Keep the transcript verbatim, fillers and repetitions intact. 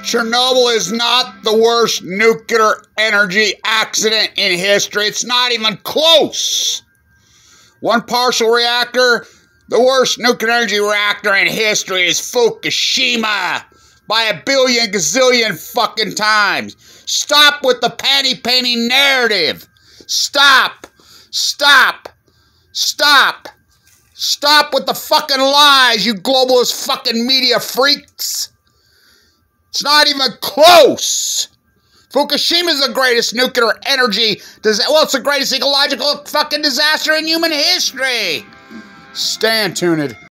Chernobyl is not the worst nuclear energy accident in history. It's not even close. One partial reactor, the worst nuclear energy reactor in history is Fukushima by a billion gazillion fucking times. Stop with the panty painting narrative. Stop. Stop. Stop. Stop with the fucking lies, you globalist fucking media freaks. It's not even close. Fukushima is the greatest nuclear energy disaster. Well, it's the greatest ecological fucking disaster in human history. Stay tuned.